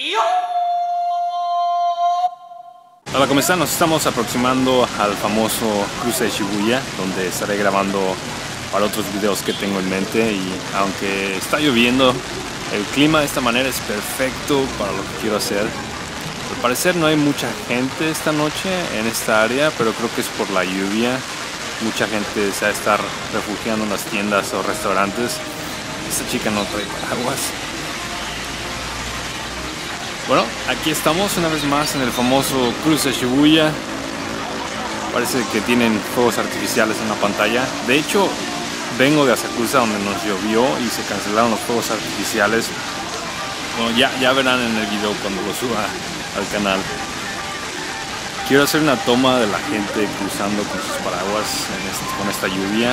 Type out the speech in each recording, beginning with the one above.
Hola, ¿cómo están? Nos estamos aproximando al famoso cruce de Shibuya, donde estaré grabando para otros videos que tengo en mente. Y aunque está lloviendo, el clima de esta manera es perfecto para lo que quiero hacer. Al parecer no hay mucha gente esta noche en esta área, pero creo que es por la lluvia. Mucha gente se va a estar refugiando en las tiendas o restaurantes. Esta chica no trae paraguas. Bueno, aquí estamos una vez más en el famoso cruce de Shibuya. Parece que tienen fuegos artificiales en la pantalla. De hecho, vengo de Asakusa, donde nos llovió y se cancelaron los fuegos artificiales. Bueno, ya verán en el video cuando lo suba al canal. Quiero hacer una toma de la gente cruzando con sus paraguas con esta lluvia.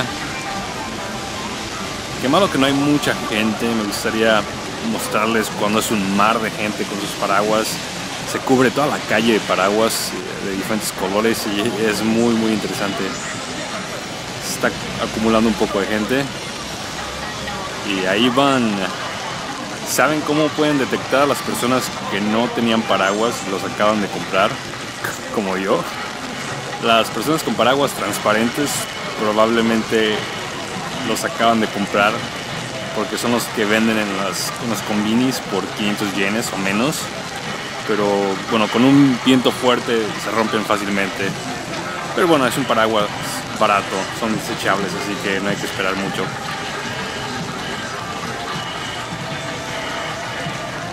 Qué malo que no hay mucha gente. Me gustaría mostrarles cuando es un mar de gente con sus paraguas. Se cubre toda la calle de paraguas de diferentes colores y es muy interesante. Se está acumulando un poco de gente y ahí van. ¿Saben cómo pueden detectar a las personas que no tenían paraguas? Los acaban de comprar, como yo. Las personas con paraguas transparentes probablemente los acaban de comprar, porque son los que venden en los combinis por 500 yenes o menos. Pero bueno, con un viento fuerte se rompen fácilmente. Pero bueno, es un paraguas barato, son desechables, así que no hay que esperar mucho.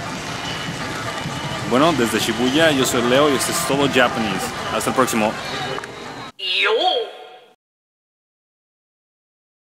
Bueno, desde Shibuya, yo soy Leo y esto es todo Japanese. Hasta el próximo.